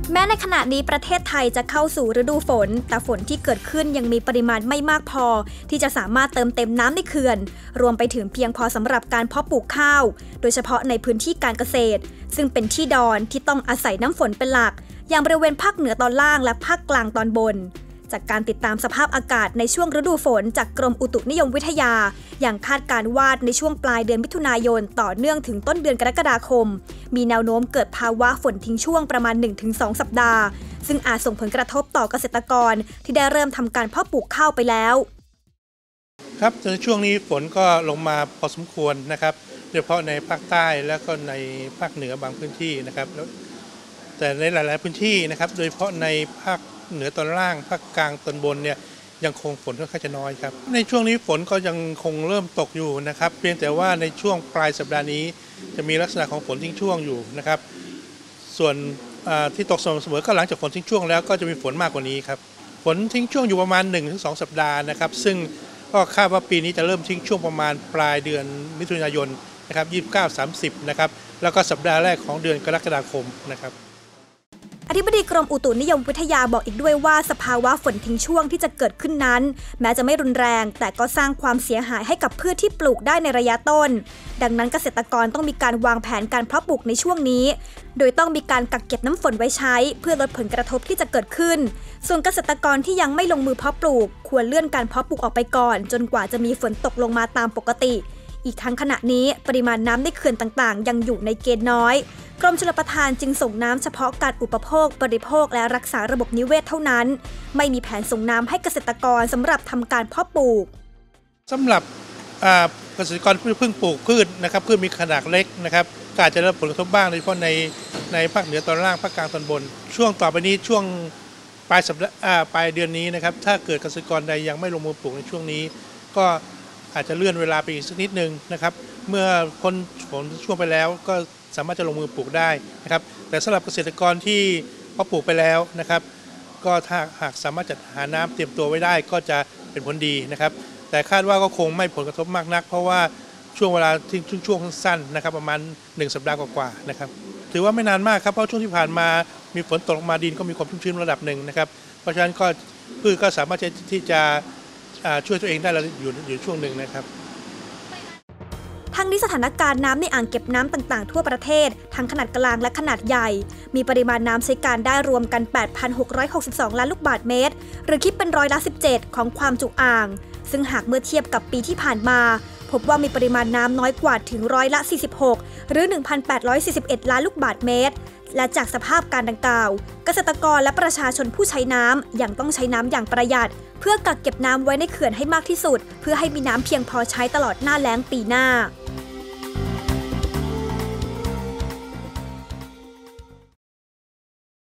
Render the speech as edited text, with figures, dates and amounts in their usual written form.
แม้ในขณะนี้ประเทศไทยจะเข้าสู่ฤดูฝนแต่ฝนที่เกิดขึ้นยังมีปริมาณไม่มากพอที่จะสามารถเติมเต็มน้ำในเขื่อนรวมไปถึงเพียงพอสำหรับการเพาะปลูกข้าวโดยเฉพาะในพื้นที่การเกษตรซึ่งเป็นที่ดอนที่ต้องอาศัยน้ำฝนเป็นหลักอย่างบริเวณภาคเหนือตอนล่างและภาคกลางตอนบนจากการติดตามสภาพอากาศในช่วงฤดูฝนจากกรมอุตุนิยมวิทยาอย่างคาดการณ์ว่าในช่วงปลายเดือนมิถุนายนต่อเนื่องถึงต้นเดือนกรกฎาคมมีแนวโน้มเกิดภาวะฝนทิ้งช่วงประมาณ 1-2 สัปดาห์ซึ่งอาจส่งผลกระทบต่อเกษตรกรที่ได้เริ่มทำการเพาะปลูกข้าวไปแล้วครับในช่วงนี้ฝนก็ลงมาพอสมควรนะครับโดยเฉพาะในภาคใต้และก็ในภาคเหนือบางพื้นที่นะครับแต่ในหลายๆพื้นที่นะครับโดยเฉพาะในภาคเหนือตอนล่างภาคกลางตอนบนเนี่ยยังคงฝนค่อนข้างจะน้อยครับในช่วงนี้ฝนก็ยังคงเริ่มตกอยู่นะครับเพียงแต่ว่าในช่วงปลายสัปดาห์นี้จะมีลักษณะของฝนทิ้งช่วงอยู่นะครับส่วนที่ตกสม่ำเสมอก็หลังจากฝนทิ้งช่วงแล้วก็จะมีฝนมากกว่านี้ครับฝนทิ้งช่วงอยู่ประมาณ 1-2 สัปดาห์นะครับซึ่งก็คาดว่าปีนี้จะเริ่มทิ้งช่วงประมาณปลายเดือนมิถุนายนนะครับ29-30นะครับแล้วก็สัปดาห์แรกของเดือนกรกฎาคมนะครับอธิบดีกรมอุตุนิยมวิทยาบอกอีกด้วยว่าสภาวะฝนทิ้งช่วงที่จะเกิดขึ้นนั้นแม้จะไม่รุนแรงแต่ก็สร้างความเสียหายให้กับพืชที่ปลูกได้ในระยะต้นดังนั้นเกษตรกรต้องมีการวางแผนการเพาะปลูกในช่วงนี้โดยต้องมีการกักเก็บน้ำฝนไว้ใช้เพื่อลดผลกระทบที่จะเกิดขึ้นส่วนเกษตรกรที่ยังไม่ลงมือเพาะปลูกควรเลื่อนการเพาะปลูกออกไปก่อนจนกว่าจะมีฝนตกลงมาตามปกติอีกทั้งขณะนี้ปริมาณน้ำในเขื่อนต่างๆยังอยู่ในเกณฑ์น้อยกรมชลประทานจึงส่งน้ำเฉพาะการอุปโภคบริโภคและรักษาระบบนิเวศเท่านั้นไม่มีแผนส่งน้ำให้เกษตรกรสำหรับทำการเพาะปลูกสำหรับเกษตรกรเพิ่งปลูกพืชนะครับพืชมีขนาดเล็กนะครับก็อาจจะได้รับผลกระทบบ้างโดยเฉพาะในภาคเหนือตอนล่างภาคกลางตอนบนช่วงต่อไปนี้ช่วงปลายเดือนนี้นะครับถ้าเกิดเกษตรกรใดยังไม่ลงมือปลูกในช่วงนี้ก็อาจจะเลื่อนเวลาไปอีกสักนิดนึงนะครับเมื่อพ้นฝนช่วงไปแล้วก็สามารถจะลงมือปลูกได้นะครับแต่สำหรับเกษตรกรที่เพาะปลูกไปแล้วนะครับก็ถ้าหากสามารถจัดหาน้ำเตรียมตัวไว้ได้ก็จะเป็นผลดีนะครับแต่คาดว่าก็คงไม่ผลกระทบมากนักเพราะว่าช่วงเวลาช่วงสั้นนะครับประมาณ1 สัปดาห์กว่าๆนะครับถือว่าไม่นานมากครับเพราะช่วงที่ผ่านมามีฝนตกลงมาดินก็มีความชุ่มชื้นระดับหนึ่งนะครับเพราะฉะนั้นก็พืชก็สามารถที่จะช่วยตัวเองได้แล้วอยู่ช่วงหนึ่งนะครับทั้งนี้สถานการณ์น้ำในอ่างเก็บน้ำต่างๆทั่วประเทศทั้งขนาดกลางและขนาดใหญ่มีปริมาณน้ำใช้การได้รวมกัน 8,662 ล้านลูกบาศก์เมตรหรือคิดเป็น17%ของความจุอ่างซึ่งหากเมื่อเทียบกับปีที่ผ่านมาพบว่ามีปริมาณน้ำน้อยกว่าถึง46%หรือ 1,841 ล้านลูกบาศก์เมตรและจากสภาพการดังกล่าวเกษตรกรและประชาชนผู้ใช้น้ำยังต้องใช้น้ำอย่างประหยัดเพื่อกักเก็บน้ำไว้ในเขื่อนให้มากที่สุดเพื่อให้มีน้ำเพียงพอใช้ตลอดหน้าแล้งปีหน้า